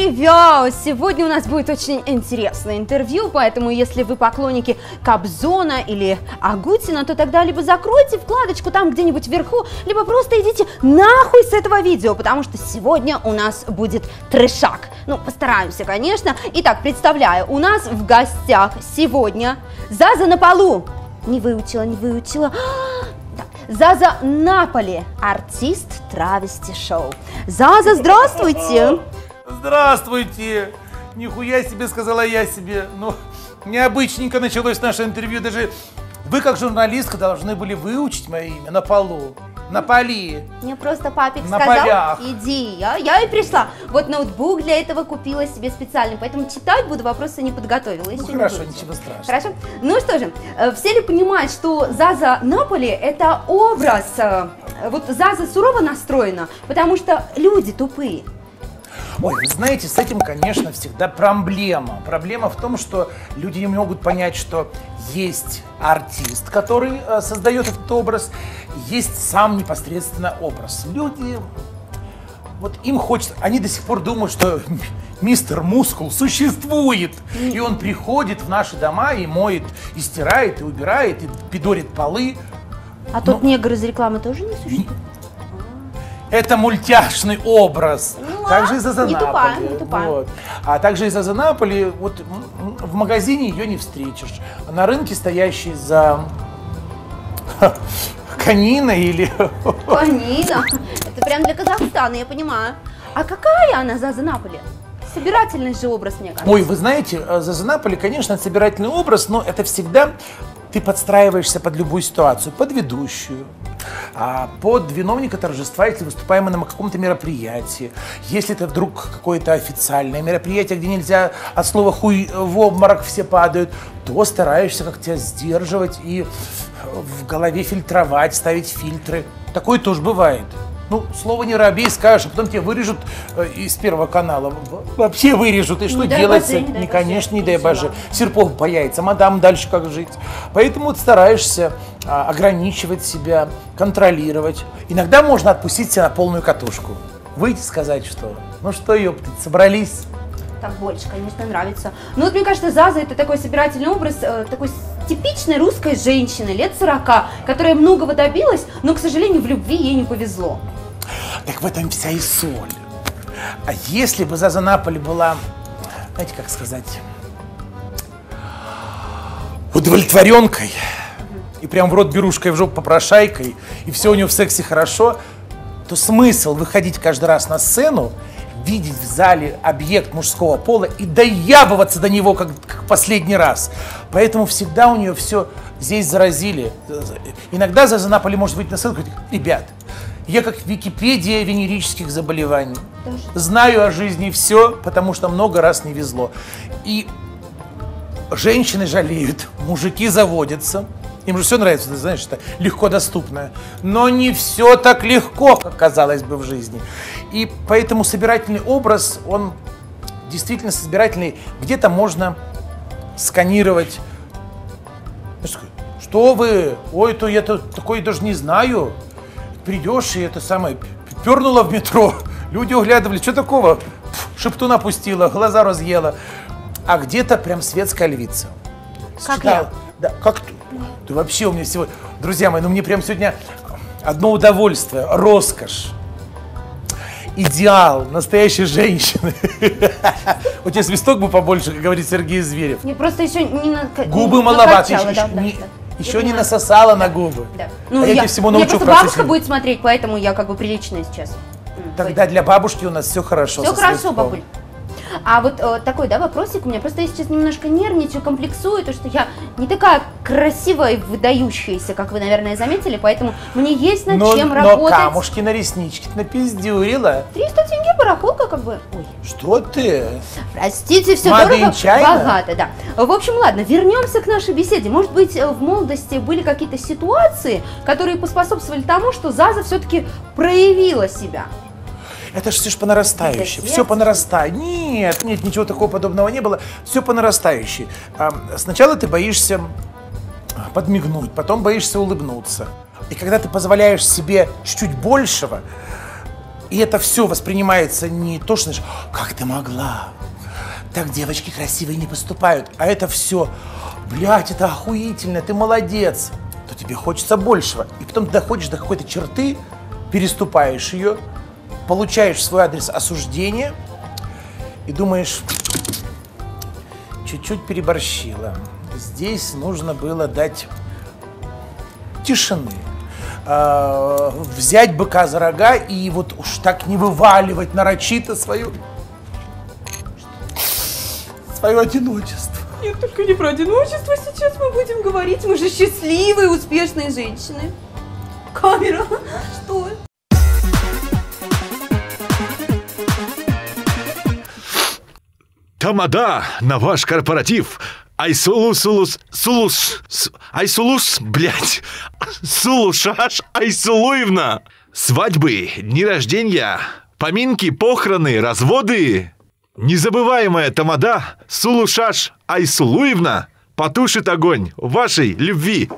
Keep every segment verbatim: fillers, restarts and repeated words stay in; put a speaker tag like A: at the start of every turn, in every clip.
A: Привет! Сегодня у нас будет очень интересное интервью, поэтому если вы поклонники Кобзона или Агутина, то тогда либо закройте вкладочку там где-нибудь вверху, либо просто идите нахуй с этого видео, потому что сегодня у нас будет трешак. Ну, постараемся, конечно. Итак, представляю, у нас в гостях сегодня Заза на полу. Не выучила, не выучила. Заза Наполи, артист травести-шоу. Заза, здравствуйте!
B: Здравствуйте! Нихуя себе, сказала я себе. Ну, необычненько началось наше интервью. Даже вы, как журналистка, должны были выучить мое имя на полу. На поли.
A: Мне просто папик
B: на
A: сказал,
B: полях.
A: Иди, я, я и пришла. Вот ноутбук для этого купила себе специально, поэтому читать буду, вопросы не подготовила.
B: Ну
A: еще
B: хорошо,
A: не
B: ничего страшного.
A: Хорошо. Ну что же, все ли понимают, что Заза Наполи это образ, вот Заза сурово настроена, потому что люди тупые.
B: Ой, вы знаете, с этим, конечно, всегда проблема. Проблема в том, что люди не могут понять, что есть артист, который э, создает этот образ, есть сам непосредственно образ. Люди, вот им хочется, они до сих пор думают, что мистер Мускул существует, и он приходит в наши дома и моет, и стирает, и убирает, и пидорит полы.
A: А тот Но... негр из рекламы тоже не существует?
B: Это мультяшный образ.
A: Ну,
B: также и Заза
A: не
B: Наполи.
A: тупая, не тупая.
B: Вот. А также и Заза Наполи, вот в магазине ее не встретишь. На рынке, стоящий за кониной или...
A: Конина? Это прям для Казахстана, я понимаю. А какая она, Заза Наполи? Собирательный же образ, мне кажется.
B: Ой, вы знаете, Заза Наполи, конечно, это собирательный образ, но это всегда ты подстраиваешься под любую ситуацию, под ведущую, под виновника торжества, если выступаем мы на каком-то мероприятии, если это вдруг какое-то официальное мероприятие, где нельзя от слова хуй в обморок все падают, то стараешься как-то сдерживать и в голове фильтровать, ставить фильтры. Такое тоже бывает. Ну, слово не робей, скажешь, а потом тебя вырежут э, из Первого канала. Вообще вырежут. И что
A: не
B: делается?
A: Боже, не
B: не, конечно, не дай боже.
A: боже.
B: Серпов появится, мадам, дальше как жить. Поэтому вот стараешься а, ограничивать себя, контролировать. Иногда можно отпустить себя на полную катушку. Выйти сказать, что ну что, ёптать, собрались.
A: Так больше, конечно, нравится. Ну вот мне кажется, Заза это такой собирательный образ, э, такой типичной русской женщины лет сорока, которая многого добилась, но, к сожалению, в любви ей не повезло.
B: Так в этом вся и соль. А если бы Заза Наполи была, знаете, как сказать, удовлетворенкой, mm-hmm. и прям в рот берушкой, в жопу попрошайкой, и все у нее в сексе хорошо, то смысл выходить каждый раз на сцену, видеть в зале объект мужского пола и доябываться до него как, как последний раз. Поэтому всегда у нее все здесь заразили. Иногда Заза Наполи может выйти на сцену и говорить: ребят, я как Википедия венерических заболеваний. Даже. Знаю о жизни все, потому что много раз не везло. И женщины жалеют, мужики заводятся. Им же все нравится, ты знаешь, это легко доступное. Но не все так легко, как казалось бы в жизни. И поэтому собирательный образ, он действительно собирательный. Где-то можно сканировать. Что вы? Ой, то я -то такой даже не знаю. Придешь и это самое, пернула в метро. Люди углядывали, что такого? Шептун опустила, глаза разъела. А где-то прям светская львица.
A: Как я?
B: Да, как ты? Ты вообще у меня сегодня... Друзья мои, ну мне прям сегодня одно удовольствие, роскошь, идеал настоящей женщины. У тебя свисток бы побольше, как говорит Сергей Зверев.
A: Не, просто еще не на...
B: Губы маловато, еще не насосала на губы.
A: Ну,
B: а я, я тебе всего научу.
A: Мне просто бабушка будет смотреть, поэтому я как бы приличная сейчас.
B: Тогда для бабушки у нас все хорошо.
A: Все хорошо, бабуль. А вот э, такой, да, вопросик у меня. Просто я сейчас немножко нервничаю, комплексую, то что я не такая красивая и выдающаяся, как вы, наверное, заметили, поэтому мне есть над
B: но,
A: чем
B: но
A: работать.
B: Но камушки на реснички напиздюрила.
A: триста тенге барахолка, как бы. Ой.
B: Что ты?
A: Простите, все дорого, богато, да. В общем, ладно, вернемся к нашей беседе. Может быть, в молодости были какие-то ситуации, которые поспособствовали тому, что Заза все-таки проявила себя.
B: Это же все ж по нарастающей, все по нарастающей. Нет, нет, ничего такого подобного не было. Все по нарастающей. Сначала ты боишься подмигнуть, потом боишься улыбнуться. И когда ты позволяешь себе чуть-чуть большего, И это все воспринимается не то, что, знаешь, как ты могла, так девочки красивые не поступают, а это все, блядь, это охуительно, ты молодец, то тебе хочется большего. И потом ты доходишь до какой-то черты, переступаешь ее, получаешь в свой адрес осуждение и думаешь, чуть-чуть переборщила. Здесь нужно было дать тишины, э, взять быка за рога и вот уж так не вываливать нарочито свою, свое одиночество.
A: Нет, только не про одиночество сейчас мы будем говорить. Мы же счастливые, успешные женщины. Камера, что?
C: Тамада на ваш корпоратив. Айсулус-сулус, сулус, айсулус, блядь, сулушаш Айсулуевна. Свадьбы, дни рождения, поминки, похороны, разводы. Незабываемая тамада Сулушаш Айсулуевна потушит огонь вашей любви.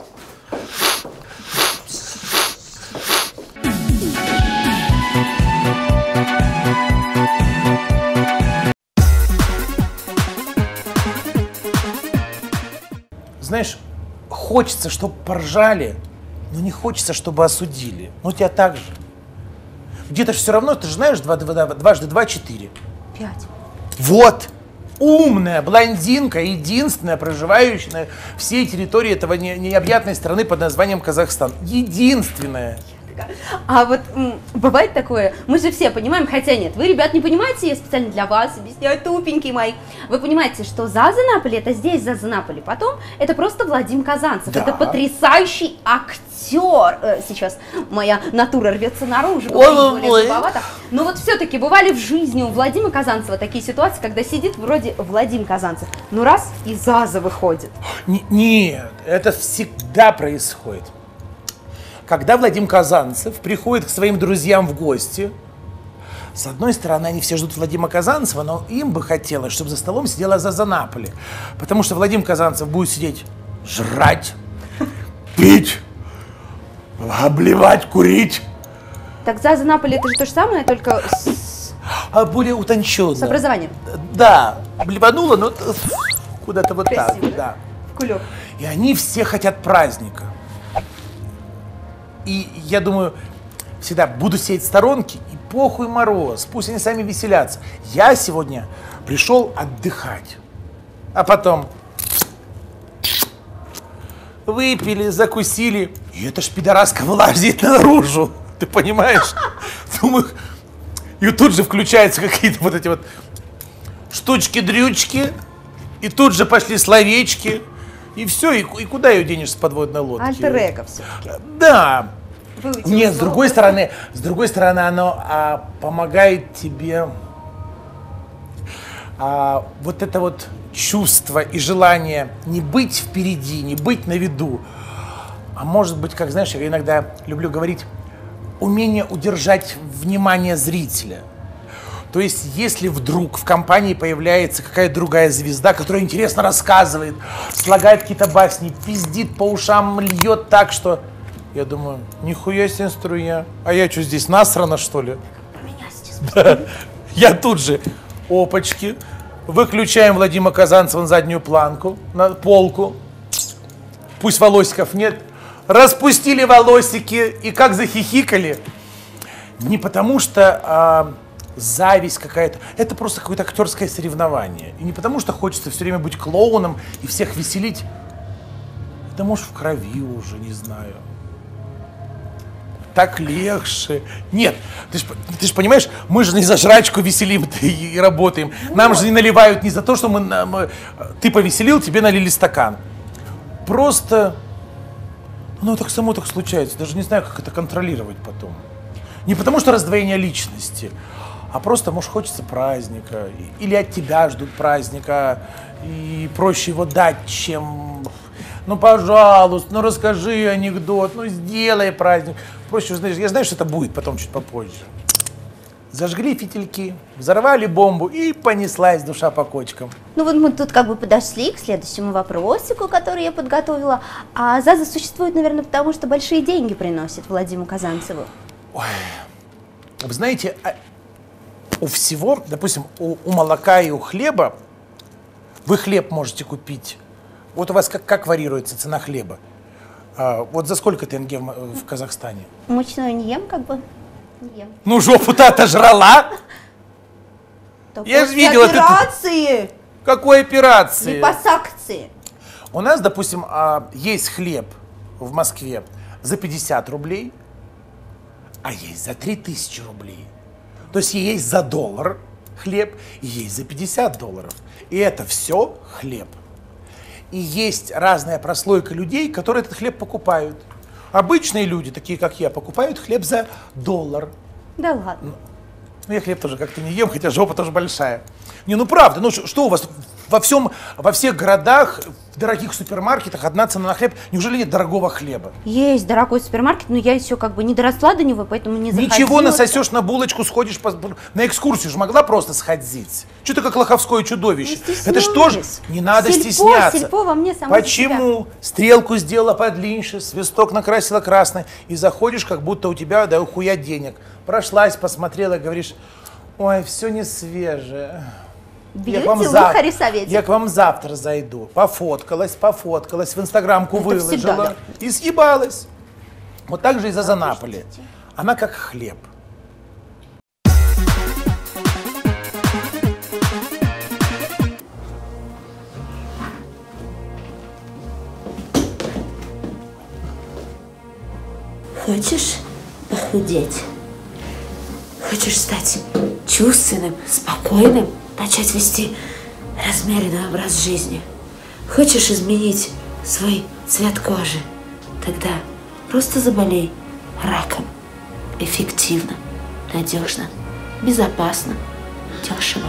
B: Знаешь, хочется, чтобы поржали, но не хочется, чтобы осудили. Ну, у тебя так же. Где-то все равно, ты же знаешь, два, два, дважды два — четыре.
A: Пять.
B: Вот! Умная блондинка, единственная, проживающая на всей территории этого не, необъятной страны под названием Казахстан. Единственная.
A: А вот м, бывает такое, мы же все понимаем, хотя нет, вы, ребят, не понимаете, я специально для вас объясняю, тупенькие мои. Вы понимаете, что Заза Наполи, это здесь Заза Наполи, потом это просто Владимир Казанцев,
B: да.
A: Это потрясающий актер. Э, сейчас моя натура рвется наружу, более грубовато. Но вот все-таки бывали в жизни у Владимира Казанцева такие ситуации, когда сидит вроде Владимир Казанцев, ну раз и Заза выходит.
B: Н- нет, это всегда происходит. Когда Владимир Казанцев приходит к своим друзьям в гости, с одной стороны, они все ждут Владимира Казанцева, но им бы хотелось, чтобы за столом сидела Заза Наполи. Потому что Владимир Казанцев будет сидеть, жрать, пить, обливать, курить.
A: Так Заза Наполи это же то же самое, только с,
B: А более утонченно.
A: с образованием.
B: Да, блеванула, но куда-то вот
A: Красиво,
B: так. Да.
A: В кулек.
B: И они все хотят праздника. И я думаю, всегда буду сидеть в сторонке, и похуй мороз, пусть они сами веселятся. Я сегодня пришел отдыхать. А потом выпили, закусили, и эта ж пидораска вылазит наружу. Ты понимаешь? Думаю, и тут же включаются какие-то вот эти вот штучки-дрючки, и тут же пошли словечки. И все, и, и куда ее денешь с подводной лодки?
A: Альтер-эго все-таки.
B: Да.
A: Выйти
B: Нет,
A: из
B: с другой стороны, с другой стороны, оно а, помогает тебе а, вот это вот чувство и желание не быть впереди, не быть на виду, а может быть, как знаешь, я иногда люблю говорить, умение удержать внимание зрителя. То есть, если вдруг в компании появляется какая-то другая звезда, которая интересно рассказывает, слагает какие-то басни, пиздит по ушам, льет так, что... Я думаю, нихуя себе струя. А я что, здесь насрано, что ли? Да. Я тут же, опачки, выключаем Владимира Казанцева на заднюю планку, на полку. Пусть волосиков нет. Распустили волосики и как захихикали. Не потому что а, зависть какая-то. Это просто какое-то актерское соревнование. И не потому что хочется все время быть клоуном и всех веселить. Это может в крови уже, не знаю. Так легче. Нет, ты же ты ж понимаешь, мы же не за жрачку веселим и, и работаем. Нам же не наливают не за то, что мы, мы ты повеселил, тебе налили стакан. Просто, ну так само так случается. Даже не знаю, как это контролировать потом. Не потому что раздвоение личности, а просто, может, хочется праздника. Или от тебя ждут праздника. И проще его дать, чем... Ну, пожалуйста, ну расскажи анекдот, ну сделай праздник. Проще, знаешь, я знаю, что это будет потом чуть попозже. Зажгли фитильки, взорвали бомбу и понеслась душа по кочкам.
D: Ну вот мы тут как бы подошли к следующему вопросику, который я подготовила. А Заза существует, наверное, потому что большие деньги приносит Владимиру Казанцеву.
B: Ой, Вы знаете, у всего, допустим, у, у молока и у хлеба, вы хлеб можете купить. Вот у вас как, как варьируется цена хлеба? А, вот за сколько тенге в, в Казахстане?
D: Мучную не ем, как бы. Не ем.
B: Ну, жопу-то отожрала. Я же видела.
A: Операции!
B: Какой операции?
A: Липосакции.
B: У нас, допустим, а, есть хлеб в Москве за пятьдесят рублей, а есть за три тысячи рублей. То есть есть за доллар хлеб, и есть за пятьдесят долларов. И это все хлеб. И есть разная прослойка людей, которые этот хлеб покупают. Обычные люди, такие как я, покупают хлеб за доллар.
A: Да ладно.
B: Ну, я хлеб тоже как-то не ем, хотя жопа тоже большая. Не, ну правда, ну что у вас во всем, во всех городах, в дорогих супермаркетах одна цена на хлеб? Неужели нет дорогого хлеба?
A: Есть дорогой супермаркет, но я еще как бы не доросла до него, поэтому не заходила.
B: Ничего, насосешь на булочку, сходишь по, на экскурсию, же могла просто сходить. Что ты как лоховское чудовище? Это что же? Не надо
A: Сельпо,
B: стесняться.
A: Сельпо во мне само
B: Почему? Стрелку сделала подлиннее, свисток накрасила красный, и заходишь, как будто у тебя да хуя денег. Прошлась, посмотрела, говоришь, ой, все не свежее. Я к, вам зав... я к вам завтра зайду. Пофоткалась, пофоткалась, в инстаграмку
A: Это
B: выложила
A: всегда, да.
B: и съебалась. Вот так же и за Занаполи. Она как хлеб.
E: Хочешь похудеть? Хочешь стать чувственным, спокойным, начать вести размеренный образ жизни? Хочешь изменить свой цвет кожи? Тогда просто заболей раком. Эффективно, надежно, безопасно, дешево.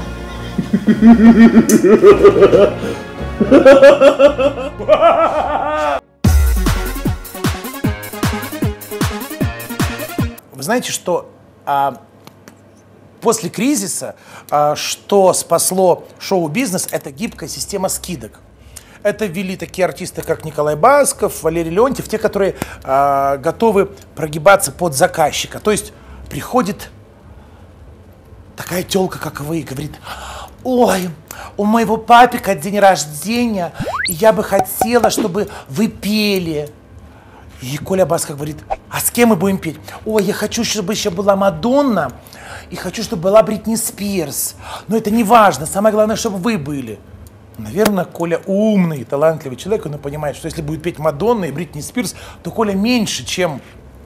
B: Вы знаете, что а, после кризиса, а, что спасло шоу-бизнес, это гибкая система скидок. Это ввели такие артисты, как Николай Басков, Валерий Леонтьев, те, которые а, готовы прогибаться под заказчика. То есть приходит такая тёлка, как вы, и говорит: ой, у моего папика день рождения, и я бы хотела, чтобы вы пели. И Коля Басков говорит: а с кем мы будем петь? Ой, я хочу, чтобы еще была Мадонна, и хочу, чтобы была Бритни Спирс. Но это не важно, самое главное, чтобы вы были. Наверное, Коля умный, талантливый человек, он понимает, что если будет петь Мадонна и Бритни Спирс, то Коля меньше, чем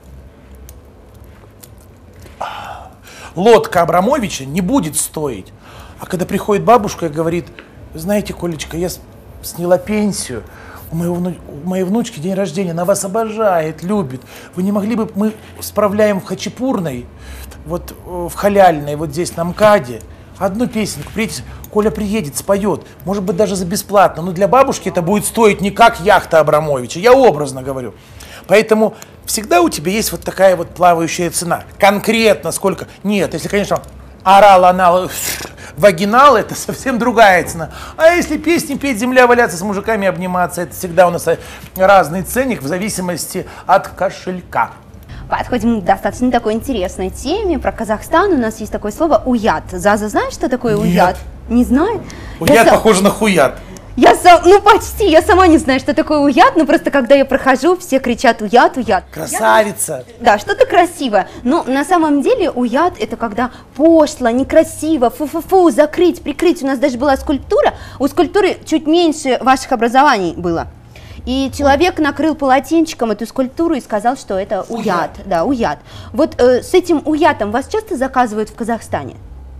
B: лодка Абрамовича, не будет стоить. А когда приходит бабушка и говорит: знаете, Колечка, я сняла пенсию, у, моего, у моей внучки день рождения, она вас обожает, любит. Вы не могли бы, мы справляем в Хачапурной, вот в Халяльной, вот здесь на МКАДе, одну песенку, приедете, Коля приедет, споет, может быть, даже за бесплатно, но для бабушки это будет стоить не как яхта Абрамовича, я образно говорю. Поэтому всегда у тебя есть вот такая вот плавающая цена. Конкретно сколько? Нет, если, конечно, орал, анал, вагинал, это совсем другая цена. А если песни петь, земля валяться, с мужиками обниматься, это всегда у нас разный ценник в зависимости от кошелька.
A: Подходим к достаточно такой интересной теме. Про Казахстан у нас есть такое слово «уят». Заза, знаешь, что такое уят? Не знает?
B: Уят похоже на хуят.
A: Я сам, ну почти, я сама не знаю, что такое уят, но просто когда я прохожу, все кричат уят, уят.
B: Красавица!
A: Я, да, что-то красивое. Но на самом деле уят это когда пошло, некрасиво, фу-фу-фу, закрыть, прикрыть. У нас даже была скульптура, у скульптуры чуть меньше ваших образований было. И человек накрыл полотенчиком эту скульптуру и сказал, что это уят. уят. Да, уят. Вот э, с этим уятом вас часто заказывают в Казахстане?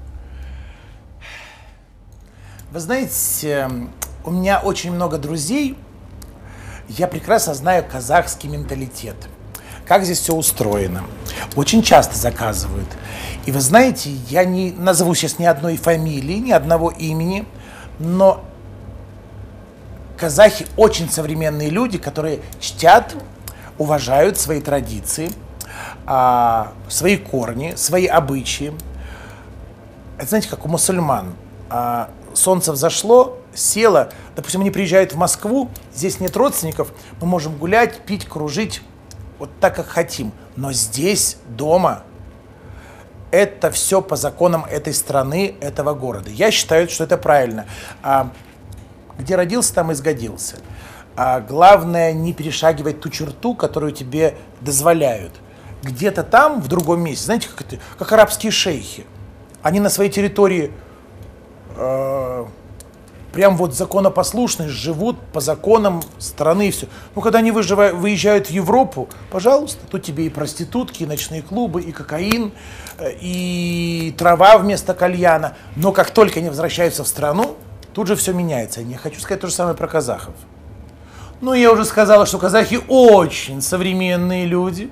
B: Вы знаете, у меня очень много друзей, я прекрасно знаю казахский менталитет, как здесь все устроено. Очень часто заказывают. И вы знаете, я не назову сейчас ни одной фамилии, ни одного имени, но казахи очень современные люди, которые чтят, уважают свои традиции, свои корни, свои обычаи. Это знаете, как у мусульман. Солнце взошло, село, допустим, они приезжают в Москву, здесь нет родственников, мы можем гулять, пить, кружить, вот так, как хотим. Но здесь, дома, это все по законам этой страны, этого города. Я считаю, что это правильно. А, где родился, там и сгодился. А главное, не перешагивать ту черту, которую тебе дозволяют. Где-то там, в другом месте, знаете, как, это, как арабские шейхи. Они на своей территории э, прям вот законопослушные, живут по законам страны и все. Ну, когда они выживают, выезжают в Европу, пожалуйста, тут тебе и проститутки, и ночные клубы, и кокаин, и трава вместо кальяна. Но как только они возвращаются в страну, тут же все меняется. Я хочу сказать то же самое про казахов. Ну, я уже сказала, что казахи очень современные люди.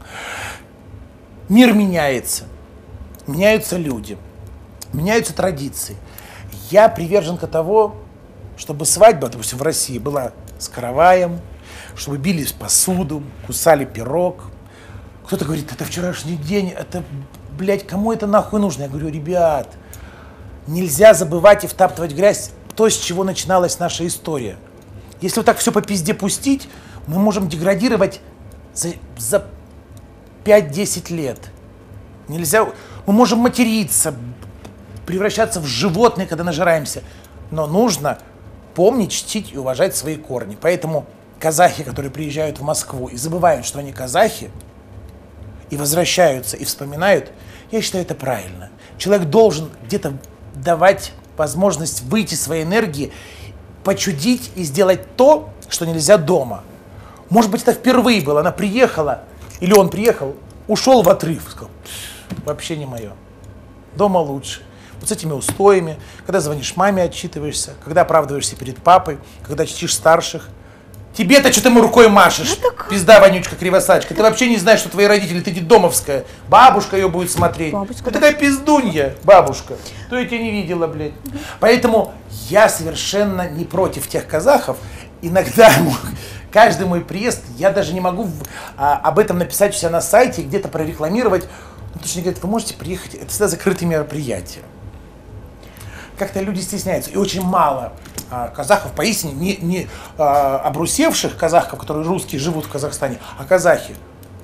B: Мир меняется. Меняются люди. Меняются традиции. Я приверженка того, чтобы свадьба, допустим, в России была с караваем, чтобы били посуду, кусали пирог. Кто-то говорит, это вчерашний день, это, блядь, кому это нахуй нужно? Я говорю, ребят, нельзя забывать и втаптывать грязь то, с чего начиналась наша история. Если вот так все по пизде пустить, мы можем деградировать за, за пять-десять лет. Нельзя, мы можем материться, превращаться в животные, когда нажираемся. Но нужно помнить, чтить и уважать свои корни. Поэтому казахи, которые приезжают в Москву и забывают, что они казахи, и возвращаются, и вспоминают, я считаю, это правильно. Человек должен где-то давать возможность выйти своей энергии, почудить и сделать то, что нельзя дома. Может быть, это впервые было. Она приехала, или он приехал, ушел в отрыв. Сказал, вообще не мое. Дома лучше. Вот с этими устоями, когда звонишь маме, отчитываешься, когда оправдываешься перед папой, когда чтишь старших. Тебе-то что ты ему рукой машешь, пизда, вонючка, кривосачка. Ты вообще не знаешь, что твои родители, ты детдомовская. Бабушка ее будет смотреть. Бабушка, ты такая пиздунья, бабушка. То я тебя не видела, блядь. Поэтому я совершенно не против тех казахов. Иногда каждый мой приезд, я даже не могу а, об этом написать у себя на сайте, где-то прорекламировать. Ну, точнее говорят, вы можете приехать, это всегда закрытые мероприятия. Как-то люди стесняются. И очень мало а, казахов, поистине не, не а, обрусевших казахов, которые русские живут в Казахстане, а казахи.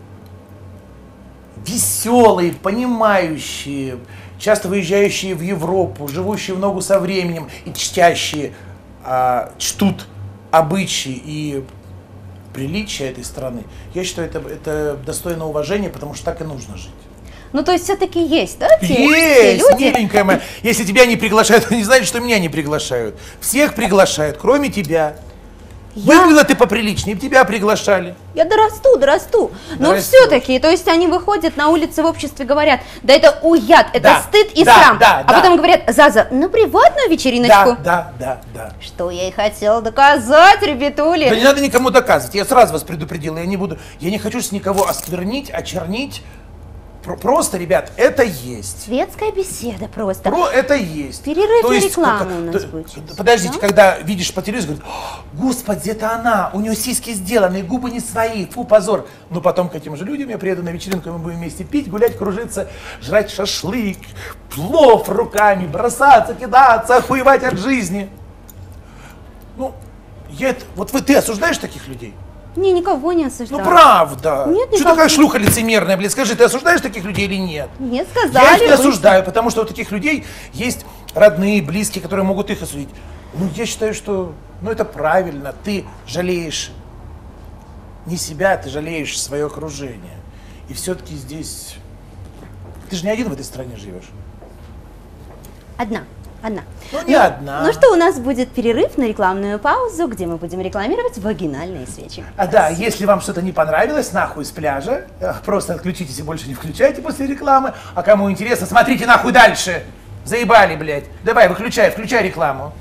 B: Веселые, понимающие, часто выезжающие в Европу, живущие в ногу со временем и чтящие, а, чтут обычаи и приличия этой страны. Я считаю, это, это достойно уважения, потому что так и нужно жить.
A: Ну, то есть все-таки есть, да? Те,
B: есть,
A: те люди?
B: миленькая моя. Если тебя не приглашают, то не значит, что меня не приглашают. Всех приглашают, кроме тебя. Я... Выглядела ты поприличнее, тебя приглашали.
A: Я дорасту, дорасту. Но все-таки, то есть они выходят на улицы в обществе, говорят, да это уят, это
B: да,
A: стыд и
B: да,
A: срам.
B: Да,
A: а
B: да.
A: потом говорят, Заза, на приватную вечериночку.
B: Да, да, да, да.
A: Что я и хотела доказать, ребятули.
B: Да не надо никому доказывать, я сразу вас предупредила, я не буду, я не хочу никого осквернить, очернить. Просто, ребят, это есть.
A: Светская беседа просто.
B: Про это есть.
A: Перерыв
B: то
A: на
B: есть,
A: рекламу
B: как,
A: у нас
B: то,
A: будет.
B: Подождите,
A: да?
B: когда видишь по телевизору, говорят, господи, это она, у нее сиськи сделаны, губы не свои, фу, позор. Но потом к этим же людям я приеду на вечеринку, и мы будем вместе пить, гулять, кружиться, жрать шашлык, плов руками, бросаться, кидаться, охуевать от жизни. Ну, я это, вот вы, ты осуждаешь таких людей?
A: Не, никого не осуждаю.
B: Ну, правда.
A: Нет,
B: что такая шлюха лицемерная, блин? Скажи, ты осуждаешь таких людей или нет?
A: Нет, сказали.
B: Я их не осуждаю, потому что у таких людей есть родные, близкие, которые могут их осудить. Ну, я считаю, что ну, это правильно. Ты жалеешь не себя, ты жалеешь свое окружение. И все-таки здесь... Ты же не один в этой стране живешь.
A: Одна. Одна.
B: Ну, не
A: ну,
B: одна.
A: Ну что, у нас будет перерыв на рекламную паузу, где мы будем рекламировать вагинальные свечи.
B: А да, если вам что-то не понравилось, нахуй с пляжа, просто отключитесь и больше не включайте после рекламы. А кому интересно, смотрите нахуй дальше. Заебали, блядь. Давай, выключай, включай рекламу.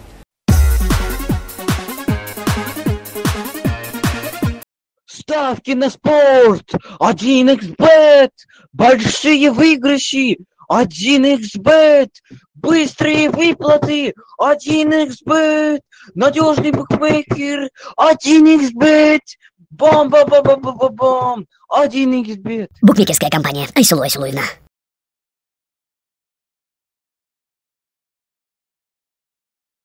F: Ставки на спорт! один икс бет! Большие выигрыши! один икс бет! Быстрые выплаты! один икс бет! Надежный букмекер! один икс бет! Бам-бам-бам-бам-бам-бам! один икс бет!
G: Букмекерская компания Айсулу Айсулуевна.